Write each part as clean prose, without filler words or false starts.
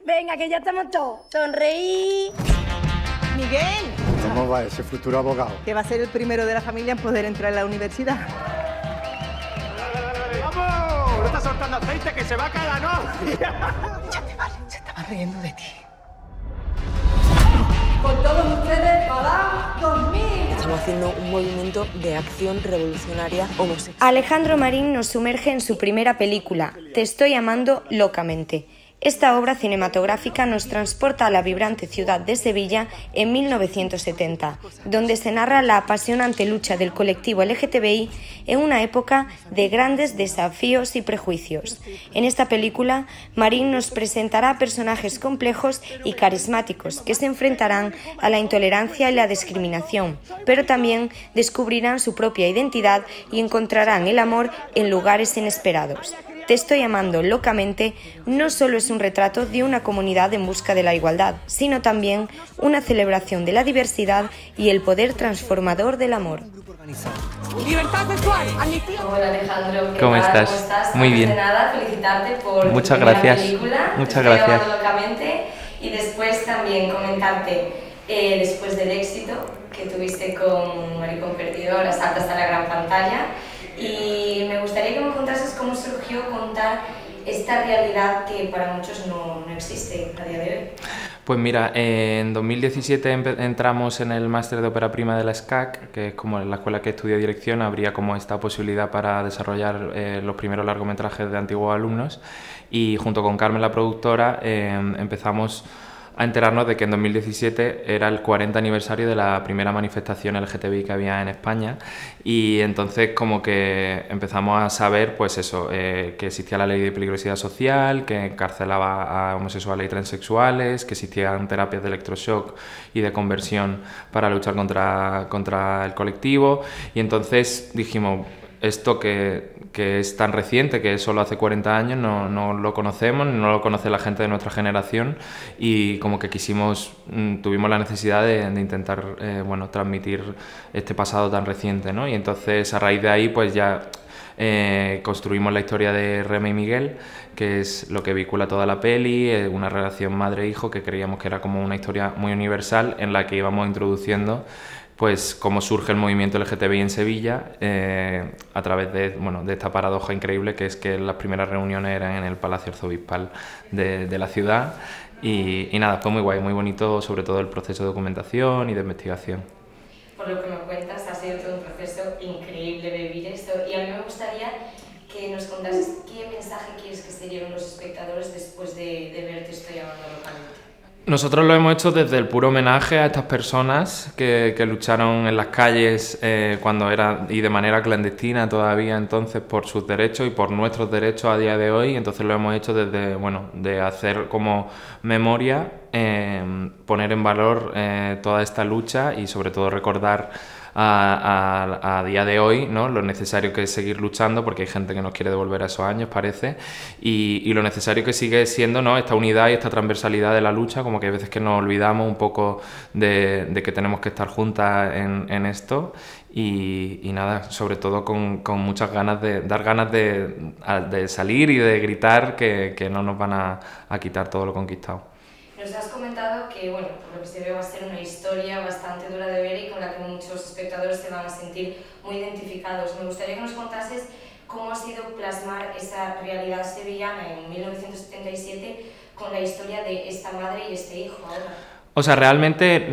Venga, que ya estamos todos. Sonreí. Miguel. ¿Cómo va ese futuro abogado? Que va a ser el primero de la familia en poder entrar en la universidad. ¡Vamos! ¡No está soltando aceite que se va a caer la novia! Ya te vale, se estaba riendo de ti. Con todos ustedes, para 2000. Estamos haciendo un movimiento de acción revolucionaria homosexual. Alejandro Marín nos sumerge en su primera película, Te estoy amando locamente. Esta obra cinematográfica nos transporta a la vibrante ciudad de Sevilla en 1970, donde se narra la apasionante lucha del colectivo LGTBI en una época de grandes desafíos y prejuicios. En esta película, Marín nos presentará personajes complejos y carismáticos que se enfrentarán a la intolerancia y la discriminación, pero también descubrirán su propia identidad y encontrarán el amor en lugares inesperados. Te estoy amando locamente no solo es un retrato de una comunidad en busca de la igualdad, sino también una celebración de la diversidad y el poder transformador del amor. ¡Libertad sexual! ¡Amnistía! Hola Alejandro, ¿Cómo estás? ¿Cómo estás? Muy bien. Antes de nada, felicitarte por Muchas tu primera gracias. película. Muchas Te estoy gracias. amando locamente. Y después también comentarte, después del éxito que tuviste con Maricón Perdido, ahora saltas a la gran pantalla. Y me gustaría que me contases cómo surgió contar esta realidad que para muchos no existe a día de hoy. Pues mira, en 2017 entramos en el máster de ópera prima de la SCAC, que es como la escuela que estudia dirección, habría como esta posibilidad para desarrollar los primeros largometrajes de antiguos alumnos, y junto con Carmen, la productora, empezamos a enterarnos de que en 2017 era el 40 aniversario de la primera manifestación LGTBI que había en España, y entonces como que empezamos a saber pues eso, que existía la ley de peligrosidad social, que encarcelaba a homosexuales y transexuales, que existían terapias de electroshock y de conversión para luchar contra el colectivo, y entonces dijimos, esto que es tan reciente, que solo hace 40 años, no lo conocemos, no lo conoce la gente de nuestra generación, y como que tuvimos la necesidad de intentar transmitir este pasado tan reciente, ¿no? Y entonces a raíz de ahí pues ya construimos la historia de Reme y Miguel, que es lo que vincula toda la peli, una relación madre-hijo que creíamos que era como una historia muy universal en la que íbamos introduciendo pues cómo surge el movimiento LGTBI en Sevilla a través de esta paradoja increíble que es que las primeras reuniones eran en el Palacio Arzobispal de la ciudad, y nada, fue muy guay, muy bonito, sobre todo el proceso de documentación y de investigación. Por lo que me cuentas, ha sido todo un proceso increíble vivir esto, y a mí me gustaría que nos contases qué mensaje quieres que se lleven los espectadores después de ver Te estoy amando locamente. Nosotros lo hemos hecho desde el puro homenaje a estas personas que lucharon en las calles y de manera clandestina todavía entonces por sus derechos y por nuestros derechos a día de hoy. Entonces lo hemos hecho desde, de hacer como memoria, poner en valor toda esta lucha y sobre todo recordar a día de hoy, ¿no?, lo necesario que es seguir luchando, porque hay gente que nos quiere devolver a esos años, parece, y lo necesario que sigue siendo, ¿no?, esta unidad y esta transversalidad de la lucha, como que hay veces que nos olvidamos un poco de que tenemos que estar juntas en esto, y nada, sobre todo con muchas ganas de salir y de gritar que no nos van a quitar todo lo conquistado. Nos has comentado que, por lo que se ve va a ser una historia bastante dura de ver y con la que muchos espectadores se van a sentir muy identificados. Me gustaría que nos contases cómo ha sido plasmar esa realidad sevillana en 1977 con la historia de esta madre y este hijo ahora. O sea, realmente,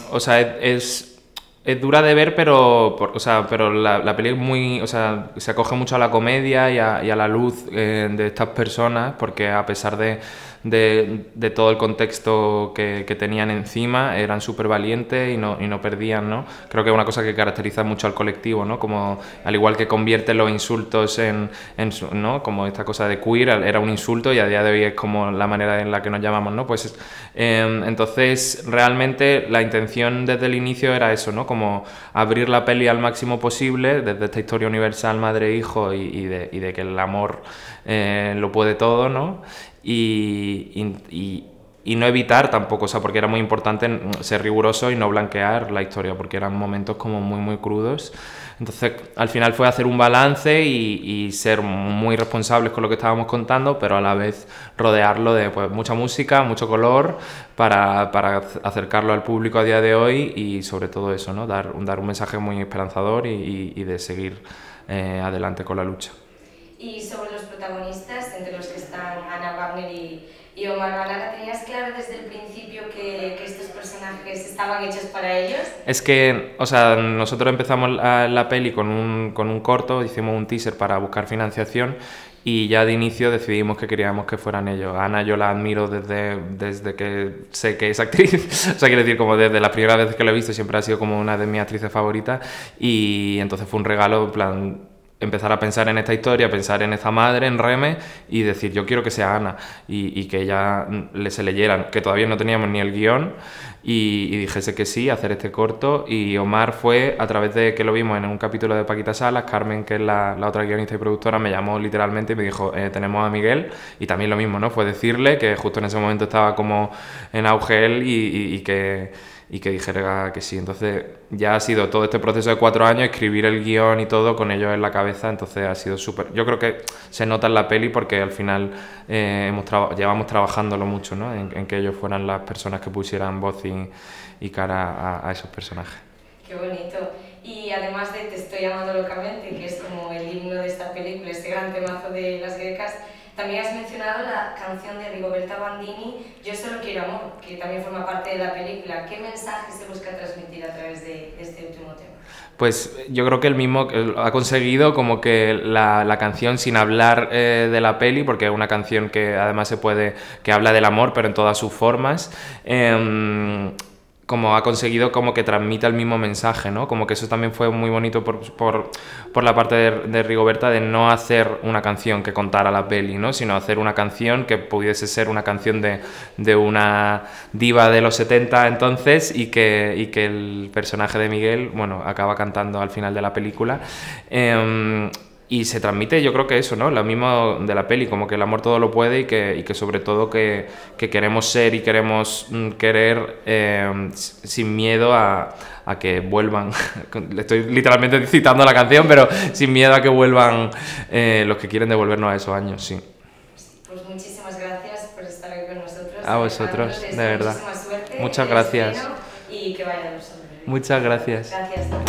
es dura de ver, pero la peli es muy, se acoge mucho a la comedia y a la luz de estas personas, porque a pesar de todo el contexto que tenían encima, eran súper valientes y no perdían, ¿no? Creo que es una cosa que caracteriza mucho al colectivo, ¿no? Como, al igual que convierte los insultos ¿no?, como esta cosa de queer, era un insulto y a día de hoy es como la manera en la que nos llamamos, ¿no? Pues entonces realmente la intención desde el inicio era eso, ¿no?, como abrir la peli al máximo posible desde esta historia universal madre-hijo y de que el amor lo puede todo, ¿no? Y y no evitar tampoco, o sea, porque era muy importante ser riguroso y no blanquear la historia, porque eran momentos como muy crudos. Entonces, al final fue hacer un balance y ser muy responsables con lo que estábamos contando, pero a la vez rodearlo de pues, mucha música, mucho color, para acercarlo al público a día de hoy y sobre todo eso, ¿no? Dar un mensaje muy esperanzador y de seguir adelante con la lucha. Y sobre los protagonistas, entre los que están Ana Wagner y Omar Balana, ¿tenías claro desde el principio que estos personajes estaban hechos para ellos? Es que, o sea, nosotros empezamos la peli con un corto, hicimos un teaser para buscar financiación y ya de inicio decidimos que queríamos que fueran ellos. A Ana yo la admiro desde que sé que es actriz, o sea, quiero decir, como desde la primera vez que la he visto siempre ha sido como una de mis actrices favoritas y entonces fue un regalo, en plan, empezar a pensar en esta historia, pensar en esta madre, en Reme, y decir, yo quiero que sea Ana, y que ella se leyeran, que todavía no teníamos ni el guión, y dijese que sí, hacer este corto, y Omar fue, a través de que lo vimos en un capítulo de Paquita Salas, Carmen, que es la otra guionista y productora, me llamó literalmente y me dijo, tenemos a Miguel, y también lo mismo, ¿no? Fue decirle que justo en ese momento estaba como en auge él, y que dijera que sí. Entonces ya ha sido todo este proceso de 4 años, escribir el guión y todo con ellos en la cabeza, entonces ha sido súper... Yo creo que se nota en la peli porque al final llevamos trabajándolo mucho, ¿no? En que ellos fueran las personas que pusieran voz y cara a esos personajes. Qué bonito. Y además de Te estoy amando locamente, que es como el himno de esta película, este gran temazo de Las Grecas, también has mencionado la canción de Rigoberta Bandini, Yo solo quiero amor, que también forma parte de la película. ¿Qué mensaje se busca transmitir a través de este último tema? Pues yo creo que él mismo ha conseguido como que la canción, sin hablar de la peli, porque es una canción que además que habla del amor, pero en todas sus formas, como ha conseguido como que transmita el mismo mensaje, ¿no? Como que eso también fue muy bonito por la parte de Rigoberta, de no hacer una canción que contara la peli, ¿no? Sino hacer una canción que pudiese ser una canción de una diva de los 70 entonces y que el personaje de Miguel, bueno, acaba cantando al final de la película. Y se transmite, yo creo que eso, ¿no? Lo mismo de la peli, como que el amor todo lo puede y que sobre todo que queremos ser y queremos querer sin miedo a que vuelvan. Le estoy literalmente citando la canción, pero sin miedo a que vuelvan los que quieren devolvernos a esos años, sí. Pues muchísimas gracias por estar aquí con nosotros. A vosotros, de verdad. Muchísima suerte. Muchas gracias. Y que vaya a los hombres. Muchas gracias. Gracias.